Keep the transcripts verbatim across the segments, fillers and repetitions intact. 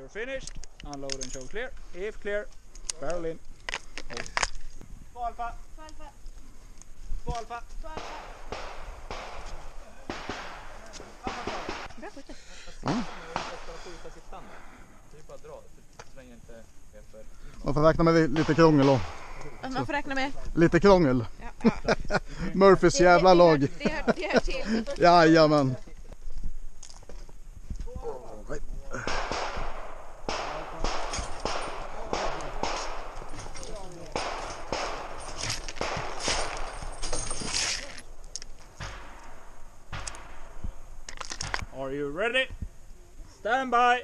you're finished, unload and show clear. If clear, barrel in. Två alfa. Två alfa. Två alfa. Två alfa. Bra skjutet. Mm. Det är bara dra, så länge inte är för... Man får räkna med lite krångel och Man får räkna med. lite krångel. Ja, ja. Murphys jävla lag. Det, det, hör, det hör till. Jajamän. Are you ready? Stand by.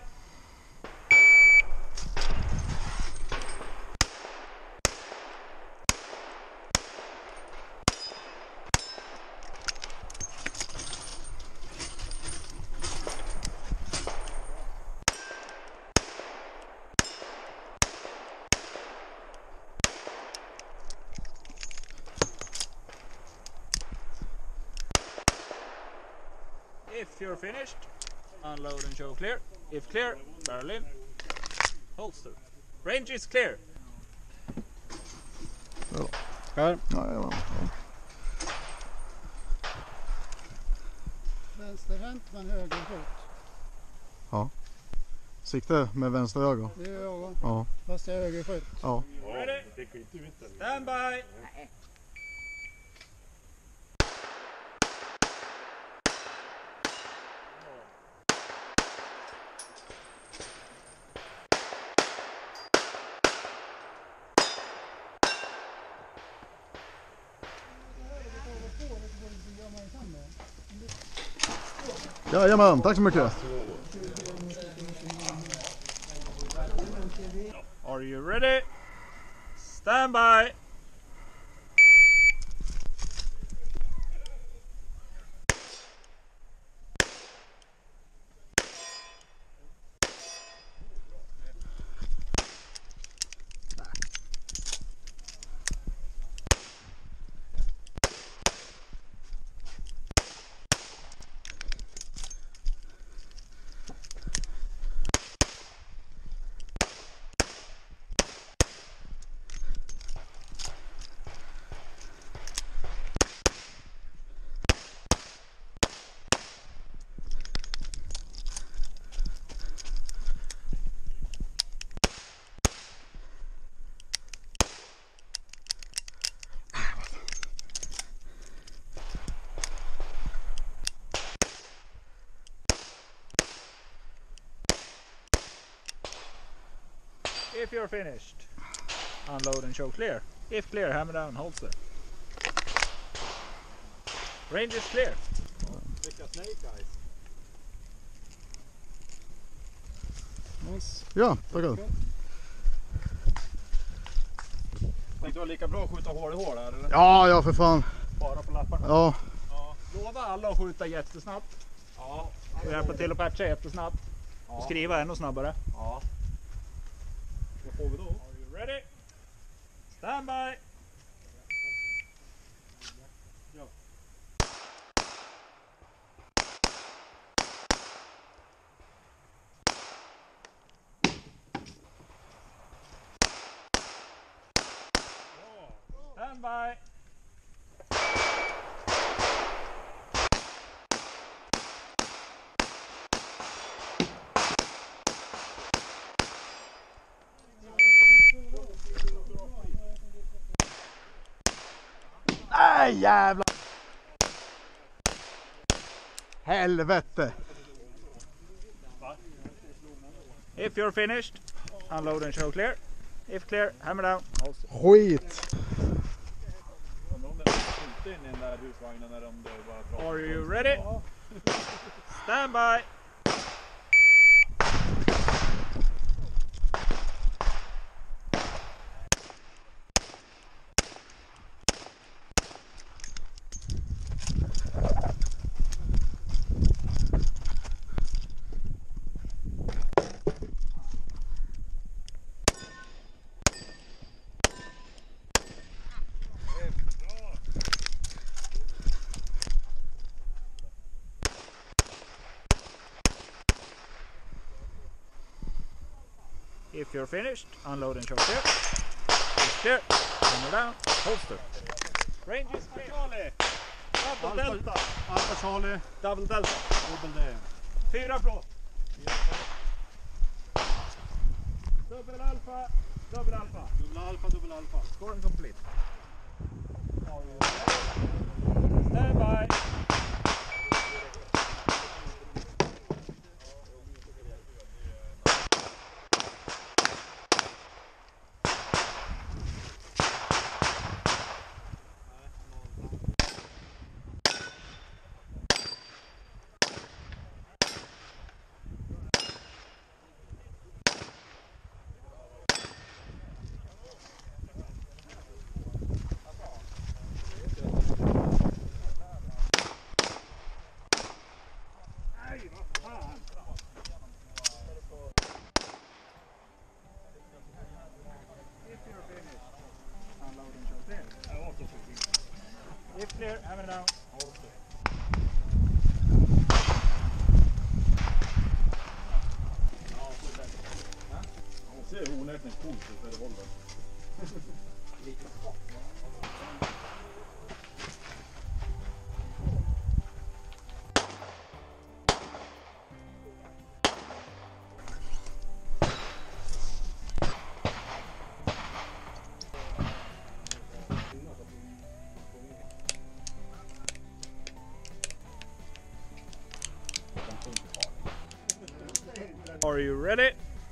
If you're finished, unload and show clear. If clear, barrel in. Holster. Range is clear. Ja. Här. Jajamän. Vänsterhänt men högerfot. Ja. Sikte med vänster öga. Det gör jag. Ja. Fast jag är högerfot. Ja. Ready? Stand by. Jajamän, tack så mycket. Are you ready? Stand by. If you're finished, unload and show clear. If clear, hammer down, holster. Range is clear. Nice. Ja, tackar. Tänkte vara lika bra att skjuta hål i hål här, eller? Ja, ja för fan. Bara på lapparna. Ja. Ja. Lova alla att skjuta jättesnabbt. Ja. Och hjälpa till att patcha jättesnabbt. Ja. Och skriva ännu snabbare. Ja. Vad får vi då? Are you ready? Stand by. Ja. Stand by. Nej jävlar. Helvete. If you're finished, unload and show clear. If clear, hammer down. Holster. Skit. Are you ready? Stand by. If you're finished, unload and show clear. It's clear. Hammer down. Holster. Range is clear. Charlie. Double Alfa- delta. Alfa Charlie, Double delta. dubbel D. Fyra plåt. Dubbel alfa. Dubbel alfa. Dubbel alfa, dubbel alfa. Scoring complete. Stand by. If clear, hammer down. Det ser onekligen coolt ut med Volvo. Are you ready?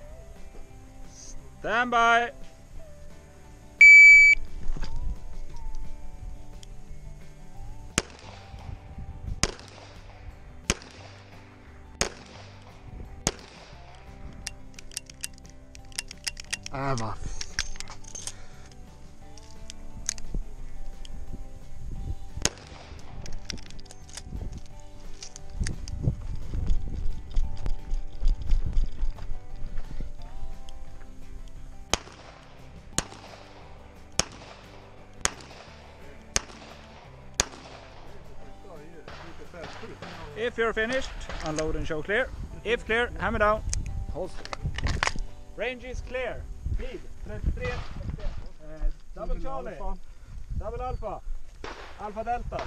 Stand by. Äh, va. If you're finished, unload and show clear. If clear, hammer down. Holster. Range is clear. Speed thirty-three. Uh, double Charlie. Double Alpha. Alpha Delta.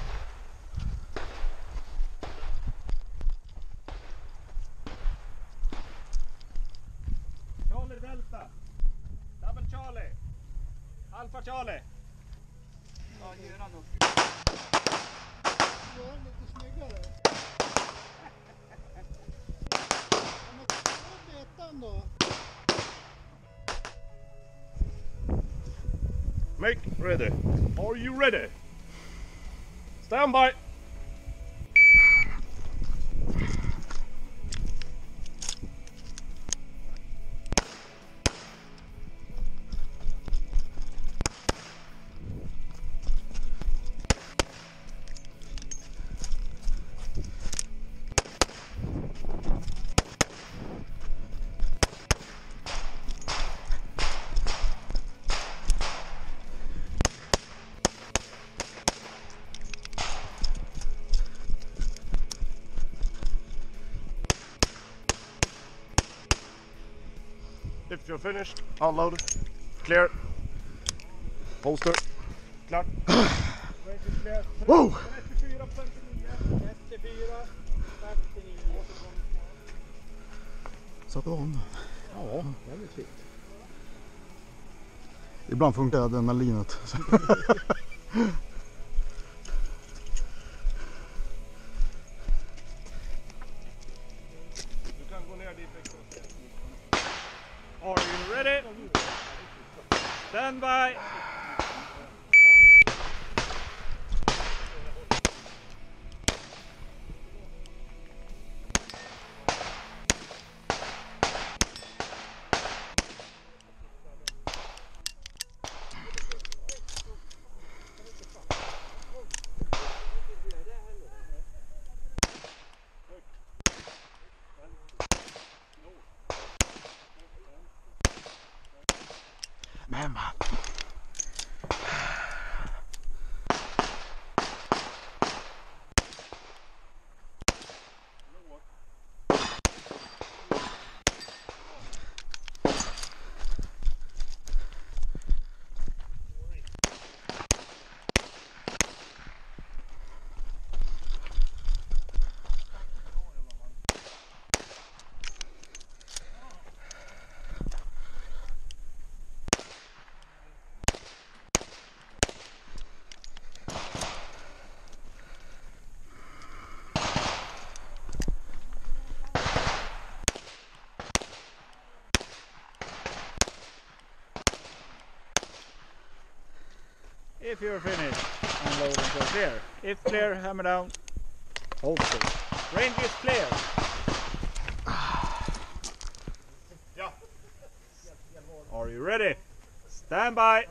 Charlie Delta. Double Charlie. Alpha Charlie. Ja, lite snyggare. Men ta betan då. Make ready. Are you ready? Stand by. If you're finished, unload. Clear. Holster. Klart. Wow! trettiofyra femtionio. trettiofyra femtionio. Satte om. Ja, väldigt fint. Ibland funkar adrenalinet. Du kan gå ner dit extra. Are you ready? Stand by. Men va. If you're finished, unload until clear. If clear, hammer down. Holster. Range is clear. Are you ready? Stand by.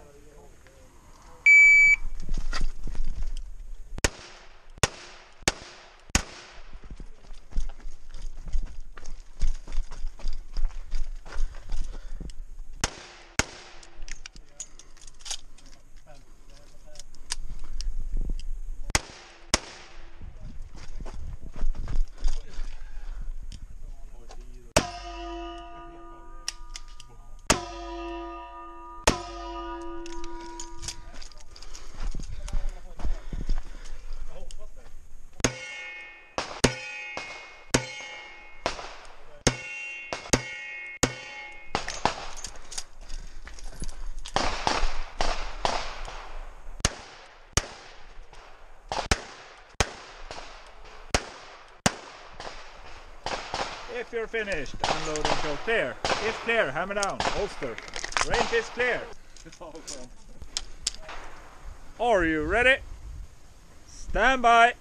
If you're finished, unload until clear. If clear, hammer down. Holster. Range is clear. Are you ready? Stand by.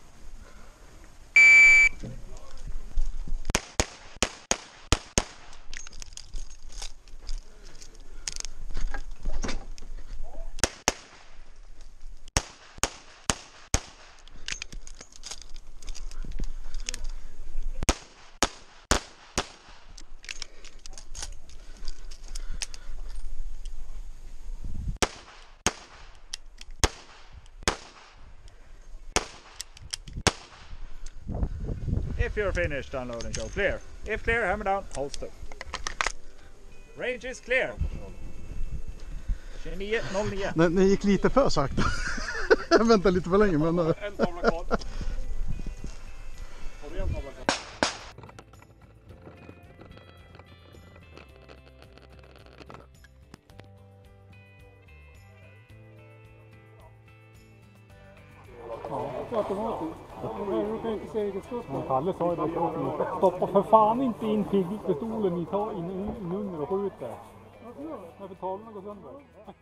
If you're finished, unload and show clear. If clear, hammer down, holster. Range is clear. tjugonio noll nio. Nej, det gick lite för sakta. Jag väntar lite för länge men... En tavla kvar. Har du en tavla kvar? Kalle sa ju det, stoppa för fan inte in pistolen i, ta in, in under och skjuter. Varför tavlorna går sönder?